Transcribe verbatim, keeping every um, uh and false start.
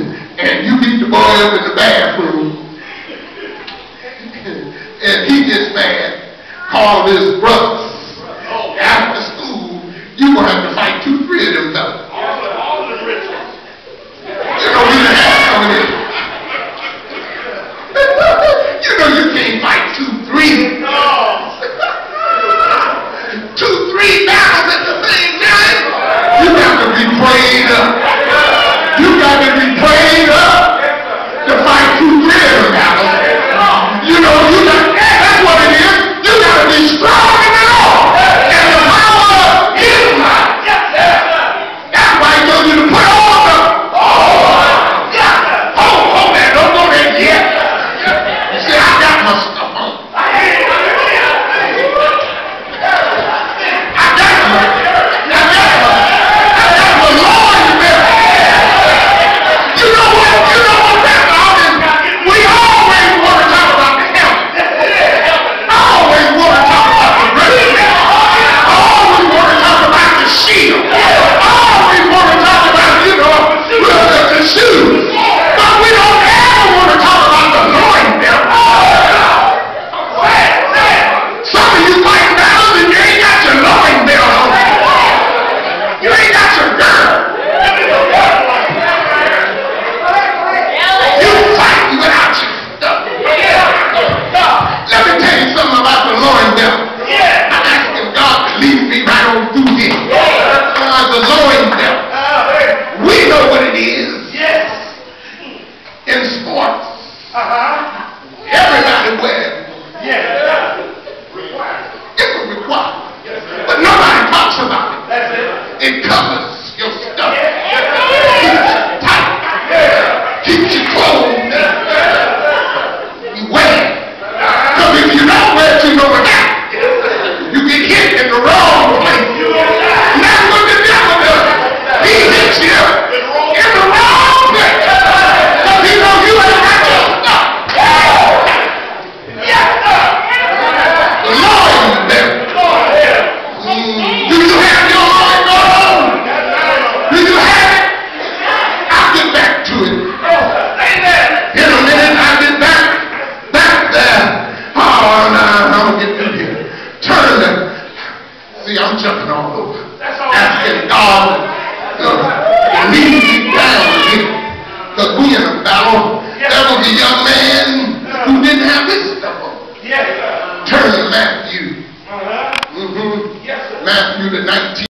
and you beat the boy up in the bathroom, and he gets mad, call his brothers. After school, you're going to have to fight two, three of them fellas. You know, we done had some of this. You know you can't fight two, three. Two, three battles at the same time. You got to be prayed up. You got to be prayed up to fight two, three of them battles. You know, you got, that's what it is. You got to be strong in the Lord. And the power is mine. That's why he told you to put on the, oh, yeah. Hold, hold that, don't go there yet. You see, I got my stuff on. It covers your stuff. Keeps you tight. Keeps you clothed. You wear it. Because if you don't wear it, you know what happens. You get hit in the wrong place. And that's what the devil does. He hits you in the wrong place. Because he knows you ain't got your stuff. The Lord is there. Do you have your Lord? Do you have it? I'll get back to it. In a minute, I'll get back, back there. Oh, no, I'm going to get through here. Turn them. See, I'm jumping all over. Asking God to lead me down here. Because we in a battle. There was a young man who didn't have his stuff on. Turn to Matthew. Mm-hmm. Matthew the nineteenth.